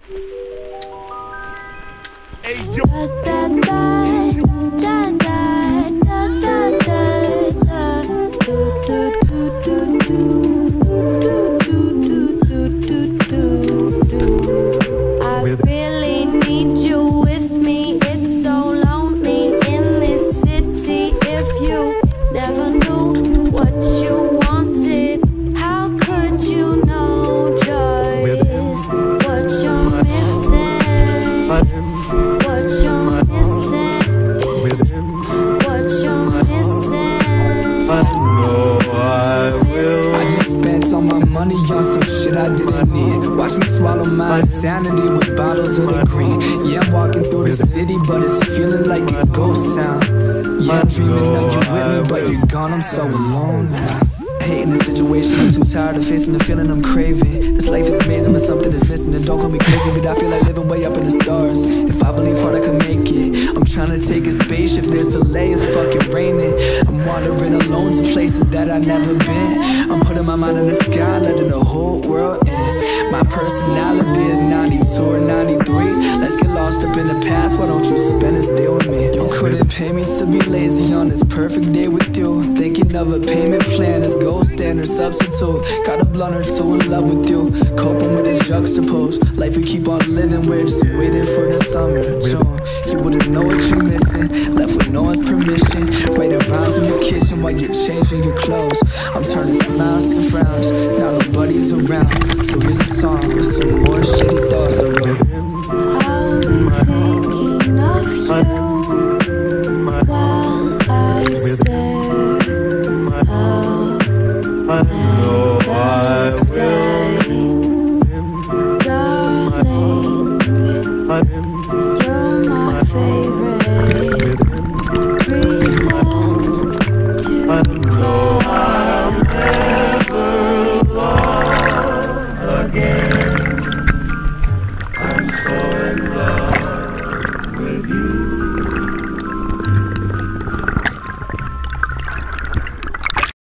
Hey, yo. I really need you with me. It's so lonely in this city. If you never knew what you wanted, how could you know joy is what you're missing? What you're missing? What you're missing? I just spent all my money on some shit I didn't need. Watch me swallow my insanity with bottles of the green. Yeah, I'm walking through the city, but it's feeling like a ghost town. Yeah, I'm dreaming of you with me, but you're gone, I'm so alone now. Hating the situation, I'm too tired of facing the feeling I'm craving. This life is amazing, but something is missing. And don't call me crazy, but I feel like living way up in the stars. If I believe hard, I can make it. I'm trying to take a spaceship, there's delay, it's fucking raining. I'm wandering alone to places that I've never been. I'm putting my mind in the sky, letting the whole world in. My personality is 92 or 93. Let's get lost up in the past, why don't you spend this day with me? You couldn't pay me to be lazy on this perfect day with you. Thinking of a payment plan is gold standard substitute. Got a blunt or two in love with you. Coping with this juxtaposed life we keep on living, we're just waiting for the summer June. You wouldn't know what you're missing, left with no one's permission. Writing rhymes in your kitchen while you're changing your clothes. I'm turning smiles to frowns, now nobody's around. So here's a song with some more shit.